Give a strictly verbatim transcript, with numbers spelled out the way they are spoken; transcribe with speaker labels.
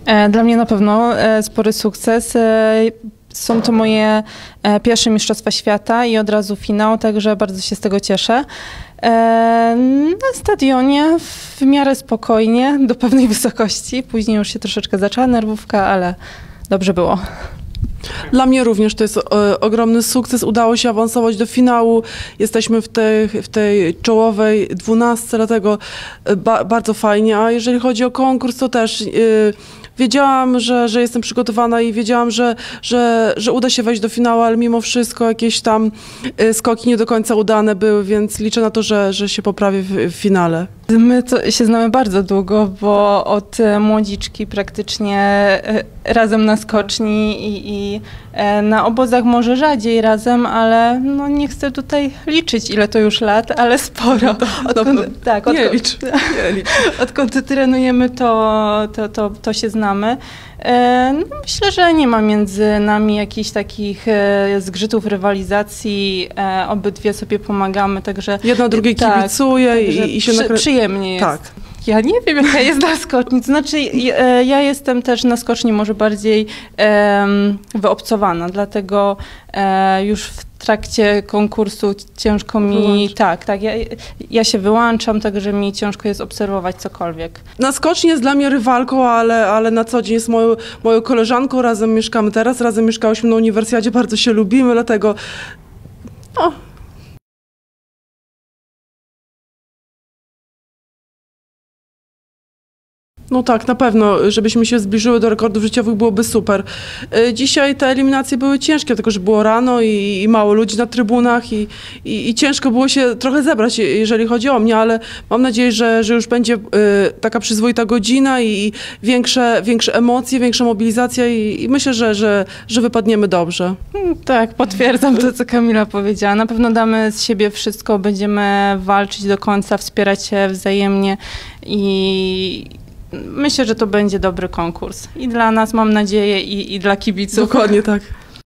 Speaker 1: Dla mnie na pewno spory sukces. Są to moje pierwsze Mistrzostwa Świata i od razu finał, także bardzo się z tego cieszę. Na stadionie w miarę spokojnie, do pewnej wysokości. Później już się troszeczkę zaczęła nerwówka, ale dobrze było.
Speaker 2: Dla mnie również to jest e, ogromny sukces. Udało się awansować do finału. Jesteśmy w tej, w tej czołowej dwunastce, dlatego ba, bardzo fajnie. A jeżeli chodzi o konkurs, to też e, wiedziałam, że, że jestem przygotowana i wiedziałam, że, że, że uda się wejść do finału, ale mimo wszystko jakieś tam e, skoki nie do końca udane były, więc liczę na to, że, że się poprawię w, w finale.
Speaker 1: My to się znamy bardzo długo, bo od młodziczki praktycznie razem na skoczni i, i na obozach może rzadziej razem, ale no nie chcę tutaj liczyć, ile to już lat, ale sporo. Odkąd,
Speaker 2: no,
Speaker 1: tak,
Speaker 2: nie
Speaker 1: odkąd,
Speaker 2: licz, nie licz.
Speaker 1: Odkąd trenujemy, to, to, to, to się znamy. No, myślę, że nie ma między nami jakichś takich zgrzytów, rywalizacji. Obydwie sobie pomagamy, także...
Speaker 2: Jedna drugiej
Speaker 1: tak,
Speaker 2: kibicuje i, i się...
Speaker 1: Przy, przyjemnie jest.
Speaker 2: Tak.
Speaker 1: Ja nie wiem, jaka jest na skoczni. To znaczy, ja, ja jestem też na skoczni może bardziej um, wyobcowana, dlatego e, już w trakcie konkursu ciężko mi... Wyłącz. Tak, tak. Ja, ja się wyłączam, także mi ciężko jest obserwować cokolwiek.
Speaker 2: Na skoczni jest dla mnie rywalką, ale, ale na co dzień jest moją, moją koleżanką. Razem mieszkamy teraz, razem mieszkałyśmy na uniwersjadzie, bardzo się lubimy, dlatego... No, No tak, na pewno, żebyśmy się zbliżyły do rekordów życiowych, byłoby super. Dzisiaj te eliminacje były ciężkie, dlatego że było rano i, i mało ludzi na trybunach i, i, i ciężko było się trochę zebrać, jeżeli chodzi o mnie, ale mam nadzieję, że, że już będzie y, taka przyzwoita godzina i większe, większe emocje, większa mobilizacja i, i myślę, że, że, że wypadniemy dobrze.
Speaker 1: Tak, potwierdzam to, co Kamila powiedziała. Na pewno damy z siebie wszystko, będziemy walczyć do końca, wspierać się wzajemnie i myślę, że to będzie dobry konkurs. I dla nas, mam nadzieję, i, i dla kibiców.
Speaker 2: Dokładnie tak.